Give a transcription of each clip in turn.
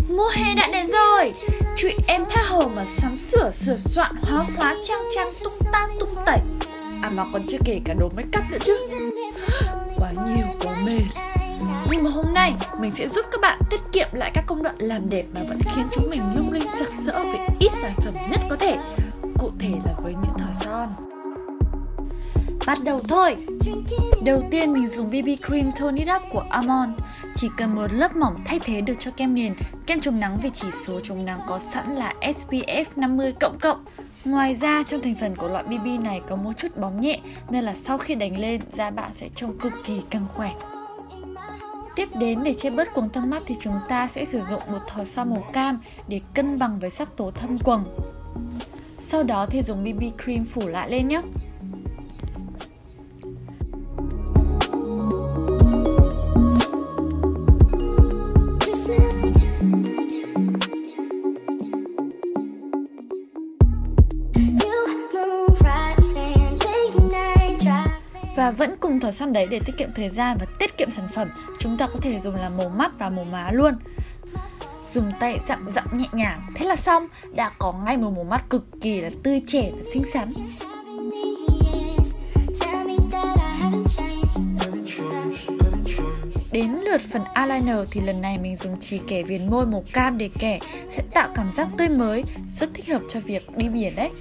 Mùa hè đã đến rồi. Chị em tha hồ mà sắm sửa soạn hóa trang tung ta tung tẩy. À mà còn chưa kể cả đồ make up nữa chứ. Quá nhiều, quá mệt. Nhưng mà hôm nay mình sẽ giúp các bạn tiết kiệm lại các công đoạn làm đẹp mà vẫn khiến chúng mình lung linh sặc sỡ với ít sản phẩm nhất có thể. Cụ thể là với những thỏi son. Bắt đầu thôi. Đầu tiên mình dùng BB Cream Tone It Up của Amon. Chỉ cần một lớp mỏng thay thế được cho kem nền. Kem chống nắng vì chỉ số chống nắng có sẵn là SPF 50++. Ngoài ra trong thành phần của loại BB này có một chút bóng nhẹ nên là sau khi đánh lên da bạn sẽ trông cực kỳ căng khỏe. Tiếp đến để che bớt quầng thâm mắt thì chúng ta sẽ sử dụng một thỏi son màu cam để cân bằng với sắc tố thâm quầng. Sau đó thì dùng BB cream phủ lại lên nhé. Và vẫn cùng thỏi son đấy để tiết kiệm thời gian và tiết kiệm sản phẩm, chúng ta có thể dùng là màu mắt và màu má luôn. Dùng tay dặm nhẹ nhàng, thế là xong, đã có ngay một màu mắt cực kỳ là tươi trẻ và xinh xắn. Đến lượt phần eyeliner thì lần này mình dùng chì kẻ viền môi màu cam để kẻ, sẽ tạo cảm giác tươi mới, rất thích hợp cho việc đi biển đấy.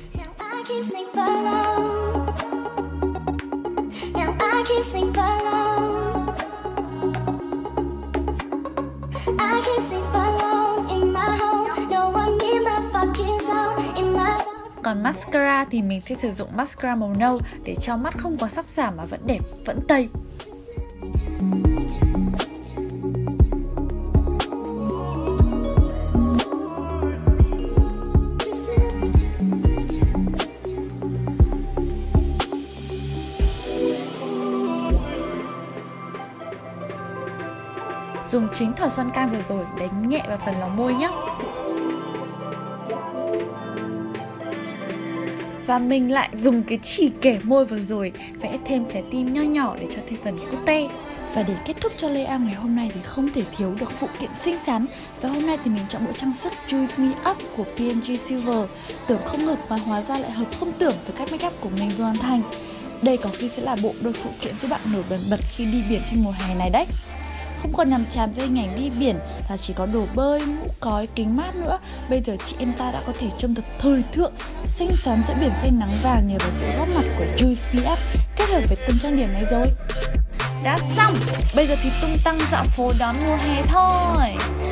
Còn mascara thì mình sẽ sử dụng mascara màu nâu để cho mắt không có sắc giảm mà vẫn đẹp, vẫn tây. Dùng chính thỏi son cam vừa rồi đánh nhẹ vào phần lòng môi nhé. Và mình lại dùng cái chì kẻ môi vừa rồi vẽ thêm trái tim nho nhỏ để cho thêm phần cute. Và để kết thúc cho layout ngày hôm nay thì không thể thiếu được phụ kiện xinh xắn. Và hôm nay thì mình chọn bộ trang sức Juice Me Up của P&G Silver. Tưởng không hợp mà hóa ra lại hợp không tưởng với cách make up của mình vừa hoàn thành. Đây có khi sẽ là bộ đôi phụ kiện giúp bạn nổi bật khi đi biển trong mùa hè này đấy. Không còn nằm chán với hình ảnh đi biển là chỉ có đồ bơi, mũ cói, kính mát nữa. Bây giờ chị em ta đã có thể trông thật thời thượng, xinh xắn giữa biển xanh nắng vàng nhờ vào sự góp mặt của Juice Me Up kết hợp với tông trang điểm này rồi. Đã xong, bây giờ thì tung tăng dạo phố đón mùa hè thôi.